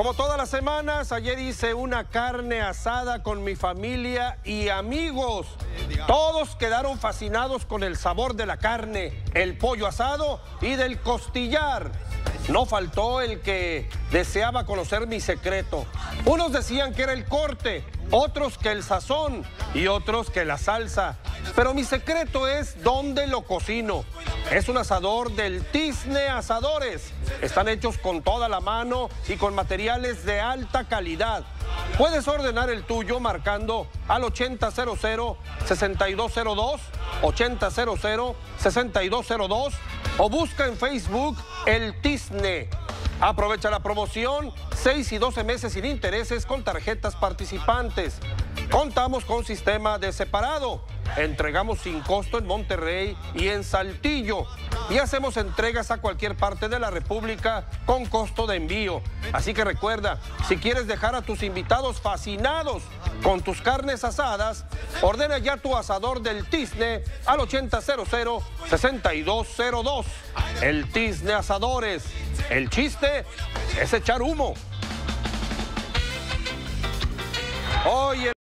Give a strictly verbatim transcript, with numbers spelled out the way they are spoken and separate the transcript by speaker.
Speaker 1: Como todas las semanas, ayer hice una carne asada con mi familia y amigos. Todos quedaron fascinados con el sabor de la carne, el pollo asado y del costillar. No faltó el que deseaba conocer mi secreto. Unos decían que era el corte, otros que el sazón y otros que la salsa. Pero mi secreto es dónde lo cocino. Es un asador del Tizne Asadores. Están hechos con toda la mano y con materiales de alta calidad. Puedes ordenar el tuyo marcando al ochenta cero cero, sesenta y dos cero dos, ochenta cero cero, sesenta y dos cero dos o busca en Facebook El Tizne. Aprovecha la promoción, seis y doce meses sin intereses con tarjetas participantes. Contamos con sistema de separado. Entregamos sin costo en Monterrey y en Saltillo. Y hacemos entregas a cualquier parte de la República con costo de envío. Así que recuerda, si quieres dejar a tus invitados fascinados con tus carnes asadas, ordena ya tu asador del Tizne al ochenta cero cero, sesenta y dos cero dos. El Tizne Asadores. El chiste es echar humo. Oye.